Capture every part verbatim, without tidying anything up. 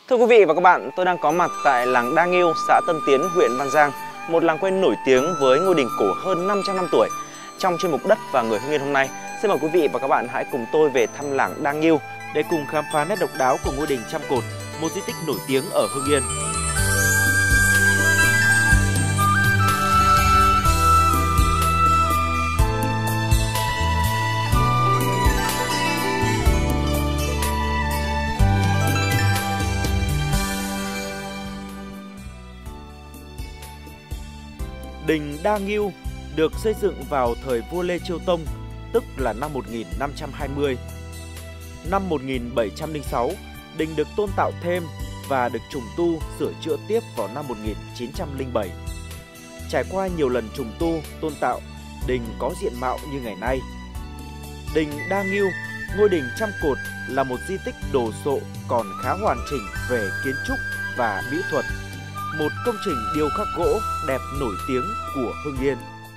Thưa quý vị và các bạn, tôi đang có mặt tại làng Đa Nghiêu, xã Tân Tiến, huyện Văn Giang, một làng quê nổi tiếng với ngôi đình cổ hơn năm trăm năm tuổi. Trong chuyên mục Đất và Người Hưng Yên hôm nay, xin mời quý vị và các bạn hãy cùng tôi về thăm làng Đa Nghiêu để cùng khám phá nét độc đáo của ngôi đình Trăm Cột, một di tích nổi tiếng ở Hưng Yên. Đình Đa Nghiêu được xây dựng vào thời vua Lê Chiêu Tông, tức là năm một nghìn năm trăm hai mươi. Năm một nghìn bảy trăm lẻ sáu, đình được tôn tạo thêm và được trùng tu, sửa chữa tiếp vào năm một nghìn chín trăm lẻ bảy. Trải qua nhiều lần trùng tu, tôn tạo, đình có diện mạo như ngày nay. Đình Đa Nghiêu, ngôi đình Trăm Cột là một di tích đồ sộ còn khá hoàn chỉnh về kiến trúc và mỹ thuật. Một công trình điêu khắc gỗ đẹp nổi tiếng của Hưng Yên.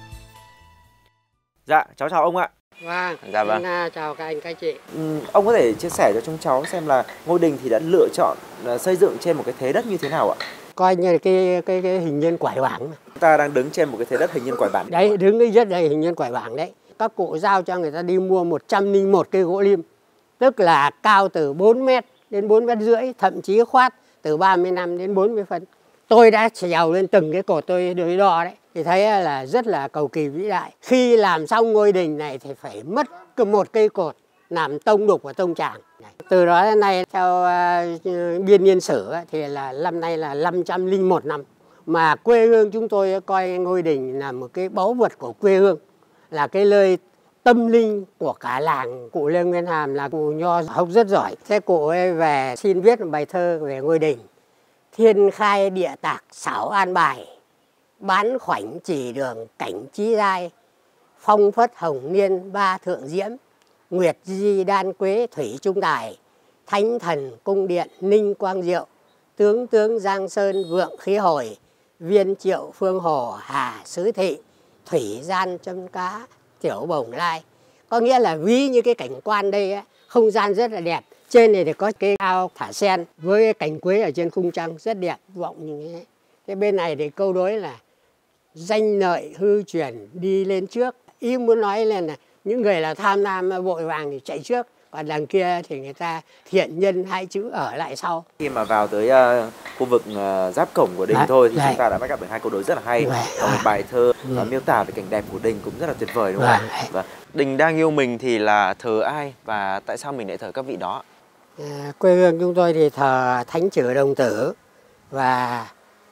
Dạ, cháu chào ông ạ. Vâng, dạ vâng. Xin, uh, chào các anh các chị. Ừ, ông có thể chia sẻ cho chúng cháu xem là ngôi đình thì đã lựa chọn uh, xây dựng trên một cái thế đất như thế nào ạ? Coi như cái cái cái hình nhân quải bảng. Chúng ta đang đứng trên một cái thế đất hình nhân quải bảng. Đấy, đứng cái rất đây hình nhân quải bảng đấy. Các cụ giao cho người ta đi mua một trăm lẻ một cây gỗ lim, tức là cao từ bốn mét đến bốn mét rưỡi, thậm chí khoát từ ba mươi lăm đến bốn mươi phân. Tôi đã trèo lên từng cái cột tôi đối đo đấy, thì thấy là rất là cầu kỳ vĩ đại. Khi làm xong ngôi đình này thì phải mất một cây cột làm tông đục và tông tràng. Từ đó đến nay theo uh, biên niên sử thì là năm nay là năm trăm lẻ một năm. Mà quê hương chúng tôi coi ngôi đình là một cái báu vật của quê hương, là cái nơi tâm linh của cả làng. Cụ Lê Nguyên Hàm là cụ nho học rất giỏi. Thế cụ ấy về xin viết một bài thơ về ngôi đình. Thiên khai địa tạc xảo an bài, bán khoảnh chỉ đường cảnh trí giai, phong phất hồng niên ba thượng diễm, nguyệt di đan quế thủy trung tài, thánh thần cung điện ninh quang diệu, tướng tướng giang sơn vượng khí hồi, viên triệu phương hồ hà sứ thị, thủy gian châm cá tiểu bồng lai. Có nghĩa là ví như cái cảnh quan đây ấy, không gian rất là đẹp. Trên này thì có cái ao thả sen với cành quế ở trên khung trăng rất đẹp, vọng như thế. Cái bên này thì câu đối là danh lợi hư truyền đi lên trước. Ý muốn nói lên là những người là tham lam vội vàng thì chạy trước, còn đằng kia thì người ta thiện nhân hai chữ ở lại sau. Khi mà vào tới uh, khu vực uh, giáp cổng của đình đấy, thôi thì đấy, chúng ta đã bắt gặp được hai câu đối rất là hay. Và một bài thơ uh, miêu tả về cảnh đẹp của đình cũng rất là tuyệt vời, đúng không ạ? Và đình Đa Nghiêu mình thì là thờ ai và tại sao mình lại thờ các vị đó? À, quê hương chúng tôi thì thờ Thánh Chử Đồng Tử và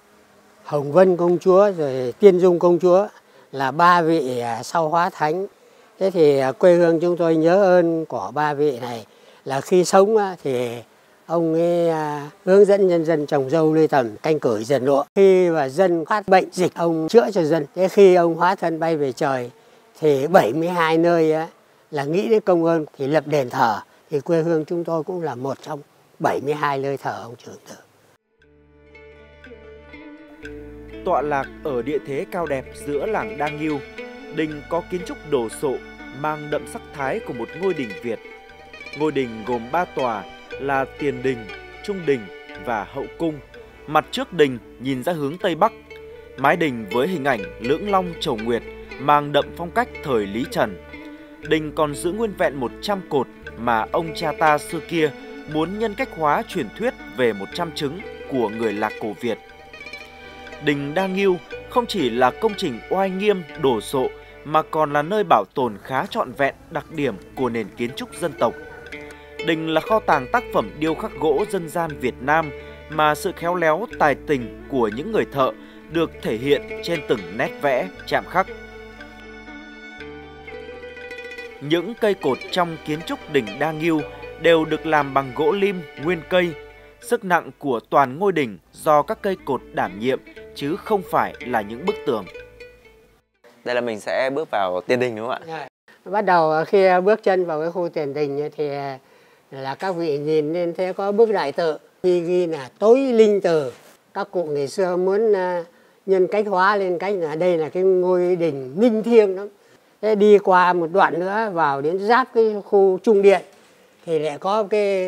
Hồng Vân Công Chúa rồi Tiên Dung Công Chúa là ba vị sau hóa thánh. Thế thì quê hương chúng tôi nhớ ơn của ba vị này là khi sống thì ông ấy hướng dẫn nhân dân trồng dâu nuôi tầm, canh cửi dần lụa. Khi mà dân phát bệnh dịch ông chữa cho dân. Thế khi ông hóa thân bay về trời thì bảy mươi hai nơi là nghĩ đến công ơn thì lập đền thờ. Thì quê hương chúng tôi cũng là một trong bảy mươi hai nơi thờ ông Trưởng Tử. Tọa lạc ở địa thế cao đẹp giữa làng Đa Nghiêu, đình có kiến trúc đồ sộ, mang đậm sắc thái của một ngôi đình Việt. Ngôi đình gồm ba tòa là tiền đình, trung đình và hậu cung. Mặt trước đình nhìn ra hướng Tây Bắc, mái đình với hình ảnh lưỡng long chầu nguyệt, mang đậm phong cách thời Lý Trần. Đình còn giữ nguyên vẹn một trăm cột mà ông cha ta xưa kia muốn nhân cách hóa truyền thuyết về một trăm trứng của người Lạc cổ Việt. Đình Đa Nghiêu không chỉ là công trình oai nghiêm, đồ sộ mà còn là nơi bảo tồn khá trọn vẹn đặc điểm của nền kiến trúc dân tộc. Đình là kho tàng tác phẩm điêu khắc gỗ dân gian Việt Nam mà sự khéo léo tài tình của những người thợ được thể hiện trên từng nét vẽ, chạm khắc. Những cây cột trong kiến trúc đình Đa Nghiêu đều được làm bằng gỗ lim nguyên cây. Sức nặng của toàn ngôi đình do các cây cột đảm nhiệm chứ không phải là những bức tường. Đây là mình sẽ bước vào tiền đình đúng không ạ? Bắt đầu khi bước chân vào cái khu tiền đình thì là các vị nhìn lên thấy có bức đại tự ghi ghi là tối linh từ. Các cụ ngày xưa muốn nhân cách hóa lên cách là đây là cái ngôi đình linh thiêng lắm. Thế đi qua một đoạn nữa vào đến giáp cái khu trung điện thì lại có cái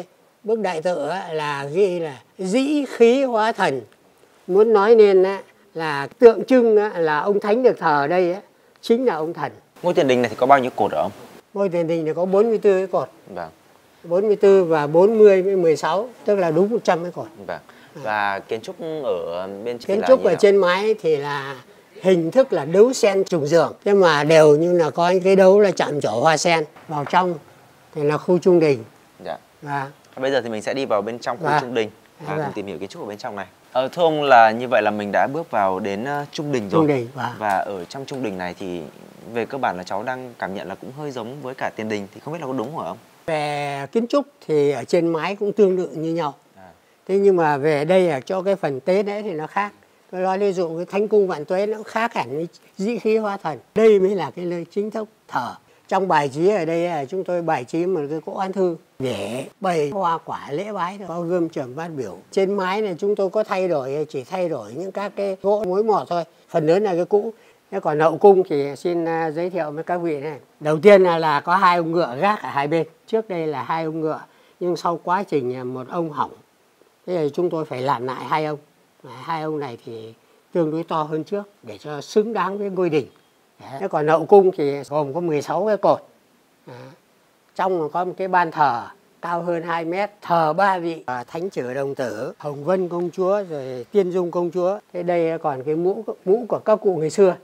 Bức đại tự là ghi là dĩ khí hóa thần. Muốn nói nên là tượng trưng là ông thánh được thờ ở đây chính là ông thần. Ngôi tiền đình này thì có bao nhiêu cột hả ông? Ngôi tiền đình thì có bốn mươi tư cái cột. Vâng. bốn mươi tư và bốn mươi với mười sáu, tức là đúng một trăm cái cột. Vâng. Và kiến trúc ở bên trên Kiến trúc ở trên mái thì là hình thức là đấu sen trùng giường, nhưng mà đều như là có cái đấu là chạm trổ hoa sen. Vào trong thì là khu trung đình. Dạ. Và bây giờ thì mình sẽ đi vào bên trong khu và, trung đình và và. cùng tìm hiểu kiến trúc ở bên trong này. Ờ, thưa ông, là như vậy là mình đã bước vào đến uh, trung đình rồi. Trung đình, và. và ở trong trung đình này thì về cơ bản là cháu đang cảm nhận là cũng hơi giống với cả tiền đình, thì không biết là có đúng không ạ ông? Về kiến trúc thì ở trên mái cũng tương tự như nhau. À. Thế nhưng mà về đây là cho cái phần tế lễ thì nó khác. Tôi nói ví dụ cái thánh cung vạn tuế nó khác hẳn với dĩ khí hóa thần. Đây mới là cái nơi chính thức thờ. Trong bài trí ở đây là chúng tôi bài trí một cái cỗ án thư để bày hoa quả lễ bái thôi, có gươm trầm bát biểu. Trên mái này chúng tôi có thay đổi, chỉ thay đổi những các cái gỗ mối mọt thôi, phần lớn là cái cũ. Thế còn hậu cung thì xin giới thiệu với các vị này. Đầu tiên là, là có hai ông ngựa gác ở hai bên. Trước đây là hai ông ngựa, nhưng sau quá trình một ông hỏng, thế thì chúng tôi phải làm lại hai ông. Hai ông này thì tương đối to hơn trước để cho xứng đáng với ngôi đình. Thế còn hậu cung thì gồm có mười sáu cái cột. Đấy. Trong có một cái ban thờ cao hơn hai mét, thờ ba vị Thánh Chử Đồng Tử, Hồng Vân Công Chúa, rồi Tiên Dung Công Chúa. Thế đây còn cái mũ mũ của các cụ ngày xưa.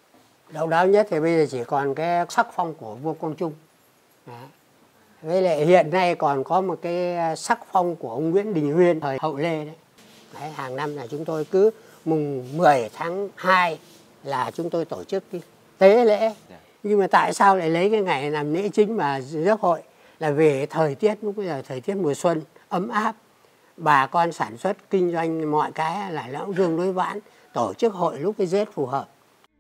Độc đáo nhất thì bây giờ chỉ còn cái sắc phong của vua Quang Trung. Đấy. Với lại hiện nay còn có một cái sắc phong của ông Nguyễn Đình Huyên thời Hậu Lê đấy. Đấy, hàng năm là chúng tôi cứ mùng mười tháng hai là chúng tôi tổ chức cái tế lễ. Yeah. Nhưng mà tại sao lại lấy cái ngày làm lễ chính mà rước hội? Là về thời tiết lúc bây giờ thời tiết mùa xuân ấm áp, bà con sản xuất kinh doanh mọi cái là nó cũng tương đối vãn, tổ chức hội lúc cái Tết phù hợp.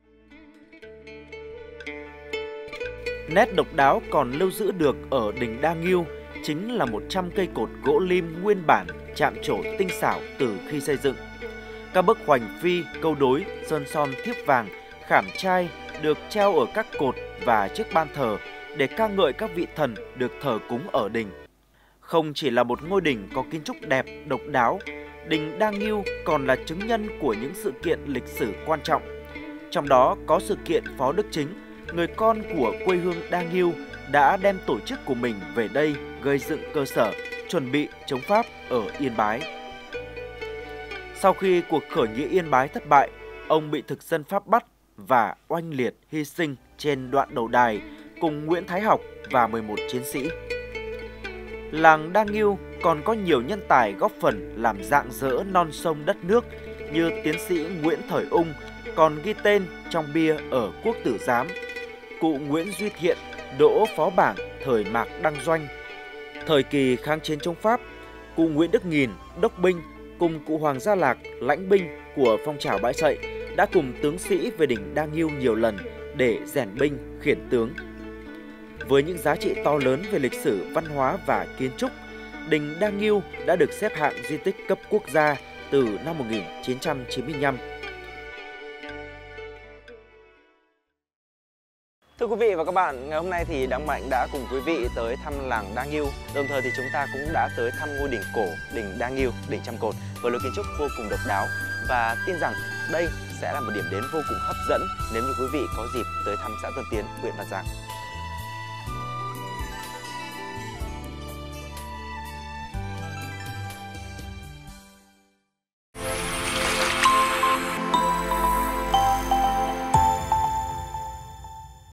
Nét độc đáo còn lưu giữ được ở đình Đa Nghiêu chính là một trăm cây cột gỗ lim nguyên bản chạm trổ tinh xảo từ khi xây dựng. Các bức hoành phi, câu đối, sơn son thiếp vàng, khảm trai được treo ở các cột và chiếc ban thờ để ca ngợi các vị thần được thờ cúng ở đình. Không chỉ là một ngôi đình có kiến trúc đẹp, độc đáo, đình Đa Nghiêu còn là chứng nhân của những sự kiện lịch sử quan trọng. Trong đó có sự kiện Phó Đức Chính, người con của quê hương Đa Nghiêu, đã đem tổ chức của mình về đây gây dựng cơ sở, chuẩn bị chống Pháp ở Yên Bái. Sau khi cuộc khởi nghĩa Yên Bái thất bại, ông bị thực dân Pháp bắt và oanh liệt hy sinh trên đoạn đầu đài cùng Nguyễn Thái Học và mười một chiến sĩ. Làng Đa Nghiêu còn có nhiều nhân tài góp phần làm rạng rỡ non sông đất nước như tiến sĩ Nguyễn Thời Ung còn ghi tên trong bia ở Quốc Tử Giám, cụ Nguyễn Duy Thiện, Đỗ Phó Bảng thời Mạc Đăng Doanh. Thời kỳ kháng chiến chống Pháp, cụ Nguyễn Đức Nghìn, đốc binh cùng cụ Hoàng Gia Lạc, lãnh binh của phong trào Bãi Sậy đã cùng tướng sĩ về đỉnh Đa Nghiêu nhiều lần để rèn binh, khiển tướng. Với những giá trị to lớn về lịch sử, văn hóa và kiến trúc, đình Đa Nghiêu đã được xếp hạng di tích cấp quốc gia từ năm một nghìn chín trăm chín mươi lăm. Thưa quý vị và các bạn, ngày hôm nay thì Đăng Mạnh đã cùng quý vị tới thăm làng Đa Nghiêu. Đồng thời thì chúng ta cũng đã tới thăm ngôi đình cổ, đình Đa Nghiêu, đỉnh trăm cột với lối kiến trúc vô cùng độc đáo, và tin rằng đây sẽ là một điểm đến vô cùng hấp dẫn nếu như quý vị có dịp tới thăm xã Tân Tiến, huyện Văn Giang.